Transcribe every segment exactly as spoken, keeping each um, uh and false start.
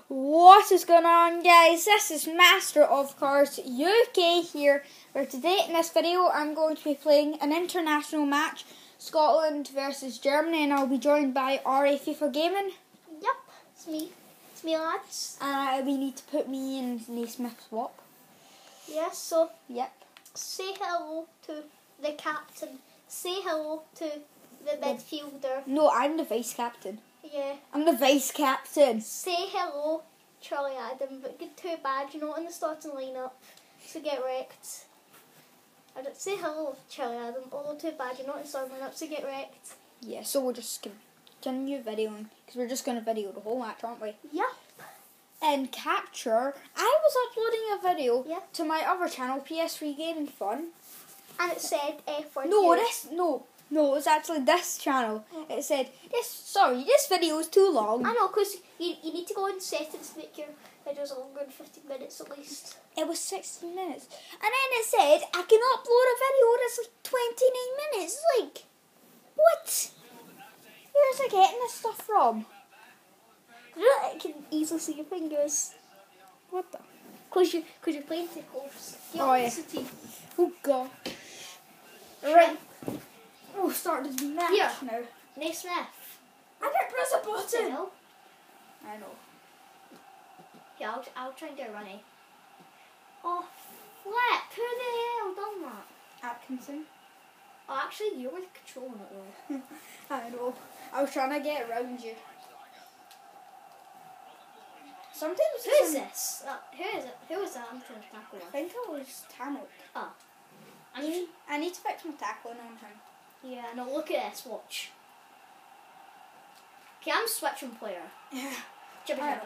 What is going on, guys? This is Master of Cards U K here, where today in this video I'm going to be playing an international match, Scotland versus Germany, and I'll be joined by R A FIFA Gaming. Yep, it's me. It's me, lads. And uh, we need to put me and Naismith swap. Yes, so Yep. say hello to the captain. Say hello to the midfielder. No, I'm the vice captain. Yeah. I'm the vice captain. Say hello, Charlie Adam, but get too bad you're not in the starting lineup, so get wrecked. I don't say hello, Charlie Adam, although too bad you're not in the starting lineup, so get wrecked. Yeah, so we'll just continue videoing, because we're just going to video the whole match, aren't we? Yep. And Capture, I was uploading a video Yeah. to my other channel, P S three Gaming Fun. And it said uh, for No, you. this, no, no, it was actually this channel. It said, this, sorry, this video is too long. I know, because you, you need to go in settings to make your videos longer than fifteen minutes at least. It was sixteen minutes. And then it said, I can upload a video that's like twenty-nine minutes. It's like, what? Where's I getting this stuff from? You know, I can easily see your fingers. What the? Because you, cause you're playing tickles. Oh, yeah. Oh, God. Right. Oh, started the match Here. now. Naismith. I didn't press a button. Hello? I know. Yeah, I'll, I'll try and do a runny. Oh, flip! Who the hell done that? Atkinson. Oh, actually, you were controlling it though. I know. I was trying to get around you. Sometimes Who it's is an- this? Uh, who is it? Who is that? I'm trying to tackle I one. think it was Tamil. Oh. I need, I need to fix my tackling on him. Yeah, no, look at this, watch. Okay, I'm switching player. Yeah. Jibber Alright.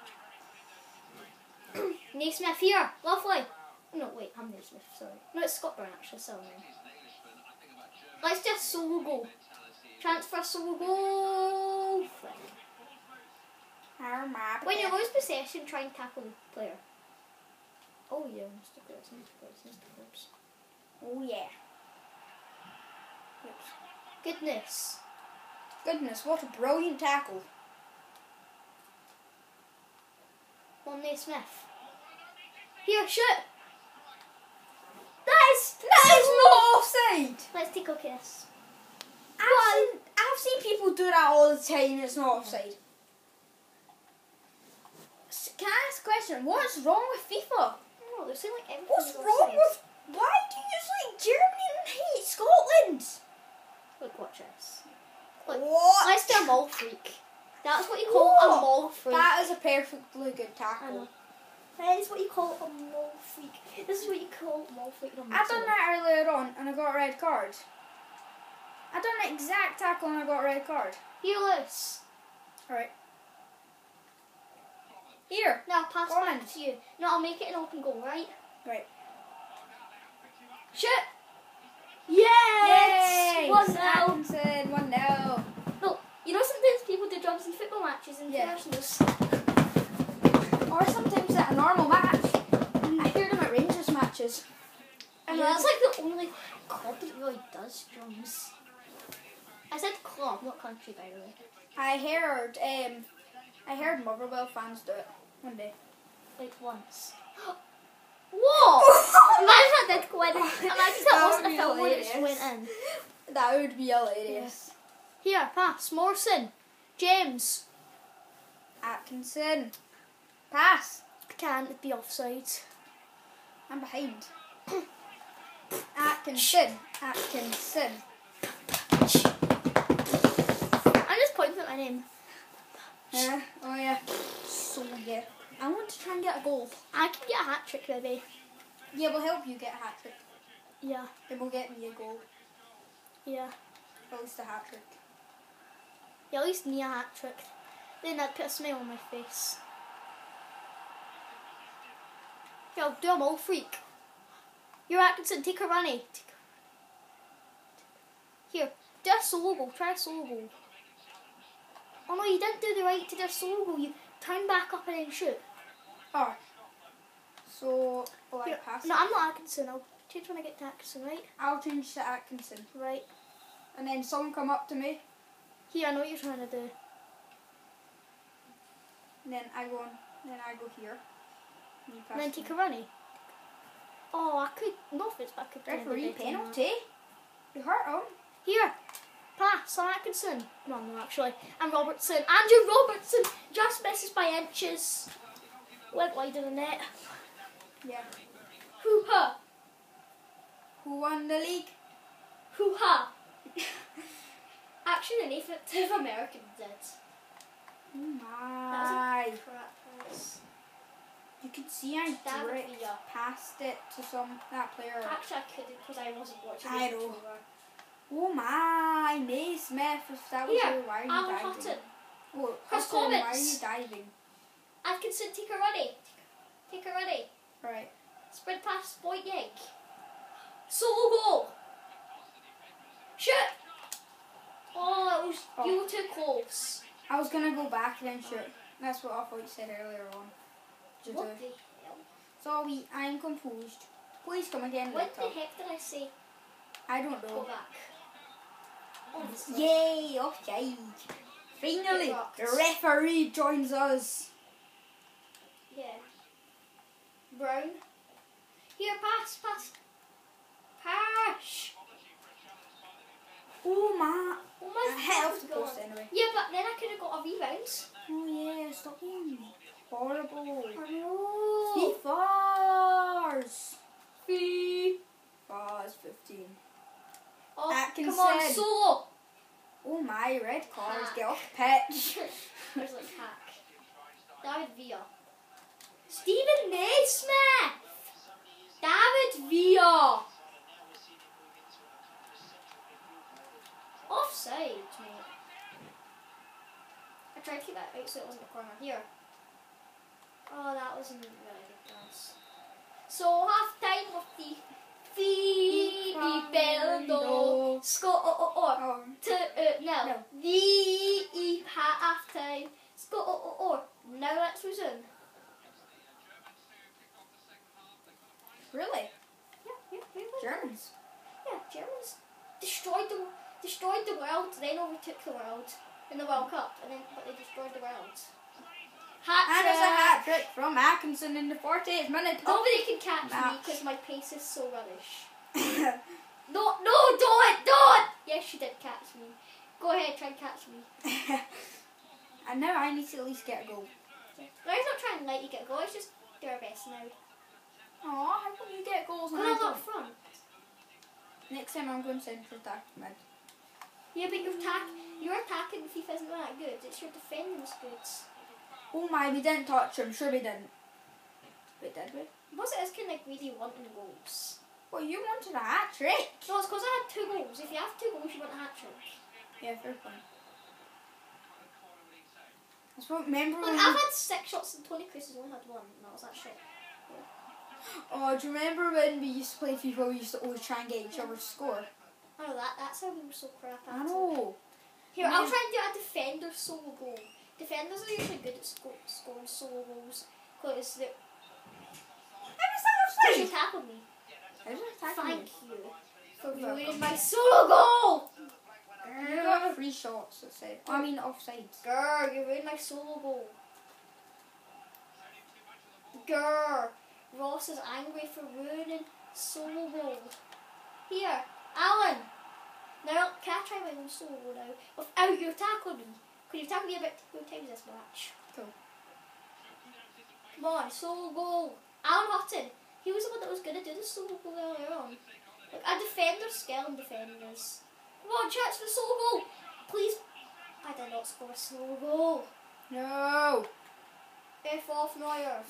jabber. Naismith here, lovely. No, wait, I'm Naismith, sorry. No, it's Scott Brown actually, sorry. Let's just solo goal. Transfer solo goal. Flick. When you lose possession, try and tackle the player. Oh yeah, Mister Clips, Mister Clips, Mister Clips. Oh yeah. Oops. Goodness. Goodness, what a brilliant tackle. One Naismith. Here, shoot. That is That is not offside. Let's take a kiss. I've seen, I've seen people do that all the time. It's not offside. S- Can I ask a question? What's wrong with FIFA? No, they're saying like everything. What's is wrong offside. with? Why do you like Germany and hate Scotland? Look, watch this. Look, What? let's do a mall freak. That's what you call a What? mall freak. That is a perfectly good I tackle. know. That is what you call a mall freak. This is what you call a mall freak. No, I done that earlier on and I got a red card. I done the exact tackle and I got a red card. Here, loose. Alright. Here. Now pass Go back on. to you. No, I'll make it an open goal, right? Right. Shoot! Yes! Yay! one nil. Atkinson, one nil. No, you know sometimes people do jumps in football matches and Yeah. internationals. Or sometimes at a normal match. I hear them at Rangers matches. And that's like the only club that really does drums. I said club, not country, by the way. I heard, um, I heard Motherwell fans do it one day. Like once. Whoa! Imagine that did go in. Imagine that That wasn't would a be film when it just hilarious. went in. That would be hilarious. Here, pass. Morrison. James. Atkinson. Pass. Can't be offside. I'm behind. Atkinson. Atkinson. I'm just pointing at my name. Yeah. Oh yeah. So yeah. I want to try and get a goal. I can get a hat trick, baby. Yeah, we'll help you get a hat trick. Yeah, It will get me a goal. yeah. At least a hat trick. Yeah, at least me a hat trick. Then I'd put a smile on my face. Here, I'll do a mole freak. You're Atkinson, take a runny. Take a... Here, do a solo goal. Try a solo goal. Oh no, you didn't do the right to do a solo goal. You turn back up and then shoot. Oh. So, will I Here, pass? no, I'm not Atkinson. I'll change when I get to Atkinson, right? I'll change to Atkinson. Right. And then someone come up to me. Here, I know what you're trying to do. And then I go on, then I go here. And, you pass And then to take me. a runny. Oh, I could, no offense, but I could play in the Referee big game. penalty. You hurt him. Here, pass on Atkinson. No, no, actually, and Robertson. Andrew Robertson just misses by inches. Went wide of the net. Yeah. Hoo-ha. Who won the league? Hoo-ha. Actually, the Native American did. Oh That my. was a crap pass. You could see I David direct Villa. passed it to some that player. Actually, I couldn't because I wasn't watching I the know. controller. Oh my, Naismith, if that was Here, you, why are you Alan diving? Hutton. Oh, Chris Hutton, why are Commons. you diving? Atkinson, take a runny. Take a runny. Right. Spread past Boyeg. Solo goal. Shoot. Oh, it was, Oh. you were too close. I was gonna go back and then shoot. That's what I thought you said earlier on. To What do. the hell? Sorry, I'm composed. Please come again What the later. heck did I say? I don't Go know. back. Oh, this is Yay, offside. Finally, Get rocked. the referee joins us. Yeah. Brown. Here, pass, pass. Pass. Oh my. Oh my I hit off the God. post anyway. Yeah, but then I could have got a rebound. Oh yeah, stop being horrible. I know. He fars. Fee. Fars fifteen. Oh, Atkinson. come on, solo. Oh my, red cards, Hack. get off the pitch. There's like hack. David Villa. Stephen Naismith. David Villa. Offside, mate. I tried to keep that out so it wasn't a corner. Here. Oh, that wasn't really good pass. So half time of the Filipino score Oh, to uh, no, No. the half time score. Now let's resume. really? Yeah, yeah, yeah. Germans. Yeah, Germans destroyed the destroyed the world, then overtook the world in the World Cup, and then but they destroyed the world. Hat And it's a hat trick. trick from Atkinson in the forty-eighth minute. Nobody can catch me Match. because my pace is so rubbish. Oh. No, no, don't, don't. Yes, you did catch me. Go ahead, try and catch me. And now I need to at least get a goal. Let's not try and let you get a goal. Let's just do our best now. Aw, how come you get goals and Go I up don't? front. Next time I'm going to centre attack mid. Yeah, but your attack, your attacking FIFA isn't that good. It's your defending's good. Oh my, we didn't touch him. Sure we didn't. Wait, did we? Plus, it is kind of like really wanting goals. Well, you wanted a hat trick. No, it's because I had two goals. If you have two goals, you want a hat trick. Yeah, fair point. I suppose, remember Look, when I've we, had six shots and Tony Cruz has only had one. And that was that shot. oh, do you remember when we used to play FIFA, we used to always try and get each other to score? I know that. That's how we were so crap at I it. know. Here, I I'll mean- try and do a defender solo goal. Defenders are usually good at sco- scoring solo goals because they How was that because you offside? tackled me. How was that attacking Thank me? you for You're welcome. ruining my solo goal. You got three shots, let's say. I mean, offside. Grr, you ruined my solo goal. Grr, Ross is angry for ruining solo goal. Here, Alan. Now, can I try my own solo goal now? Without you tackling me. Because you tackled me about two times this match. Cool. Come on, solo goal. Alan Hutton. He was the one that was going to do the solo goal earlier on. Like, a defender's skill in defenders. Come on, chance for the solo goal. Please. I did not score a solo goal. No. F off Neuer.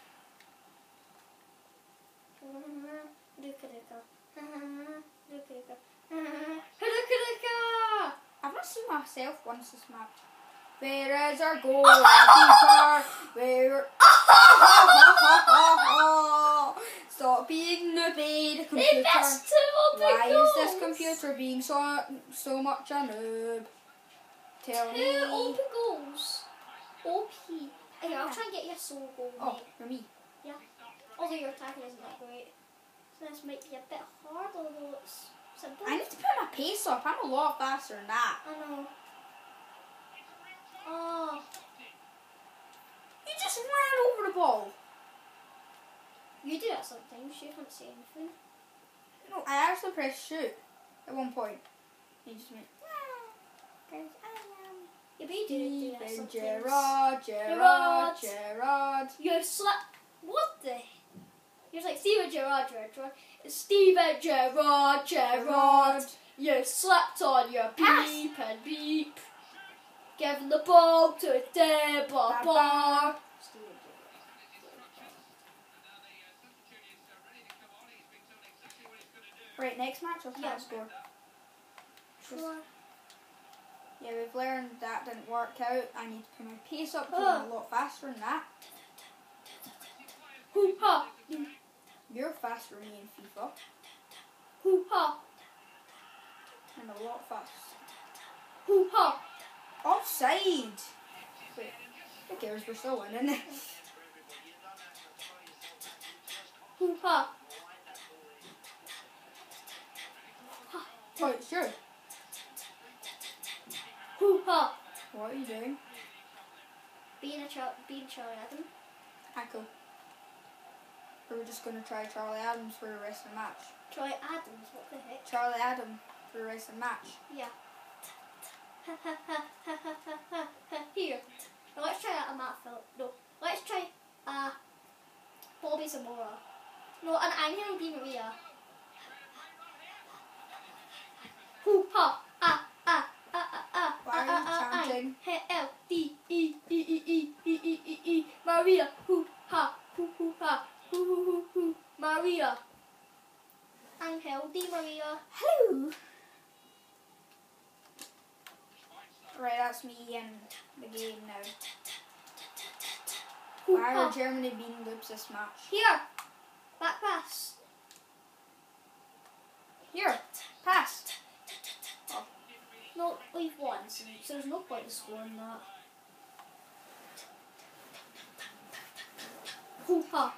Duka-duka. Duka-duka. Duka-duka. I've not seen myself once this match. Where is our goal? Keeper? Where? Stop being nooby, the They computer. missed two open Why goals. is this computer being so so much a noob? Tell Two me. open goals. O P. Okay, I'll try and get you a solo goal, Oh, mate. for me. Yeah. Although your attacking isn't that great. So this might be a bit hard, although it's simple. I need to put my pace up. I'm a lot faster than that. I know. Oh. You do that sometimes. You can't say anything. No, I actually pressed shoot at one point. You just went, yeah, guys, I am. Yeah, but you do, do that Steven sometimes. Gerrard, Gerrard. Gerrard, Gerrard. You slept. What the? You're like Steven Gerrard, Gerrard. It's Steven Gerrard, Gerrard. You slept on your Pass. beep and beep. Giving the ball to Deba Bar. Right, next match, I'll try Yeah. to score. Sure. Yeah, we've learned that didn't work out. I need to put my pace up to Oh. a lot faster than that. Hoo ha. You're faster than me in FIFA. Hoo ha. And a lot faster. Hoo ha. Offside! Wait, who cares? We're still winning. Hoo ha. Oh, sure. Hoo ha. What are you doing? Being a child, being Charlie Adam. Echo. Or we're just going to try Charlie Adams for the rest of the match. Charlie Adams, what the heck? Charlie Adam for the rest of the match. Yeah. Here. Now let's try a Matt Phillip. No. Let's try uh Bobby Zamora. No, an Angel Di Maria. Hoo ha ah ah ah ah ah Why are you ah ah ah chanting? L D E E E E E E E E Maria. Hoo ha hoo hoo ha hoo hoo hoo hoo Maria. Angel Di Maria. Hello! Right, that's me in the game now. Hoo Why ha. are Germany being loops this match? Here. Back pass. Here, pass. No, we've won, so so there's no point in scoring that. Hoo ha.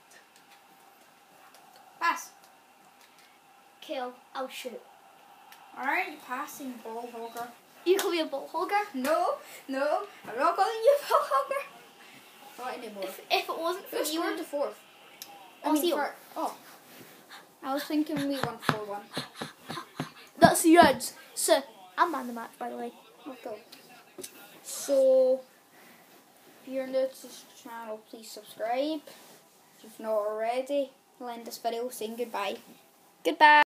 Pass. Kill. I'll shoot. Alright, passing ball hogger. You call me a ball hogger? No, no, I'm not calling you a ball hogger. Not anymore. If, if it wasn't for Who you, scored the fourth? I I'll mean, see for, oh. I was thinking we won four one. that's the odds. So I'm man the match, by the way. Okay. So, if you're new to this channel, please subscribe. If you've not already, we'll end this video saying goodbye. Goodbye.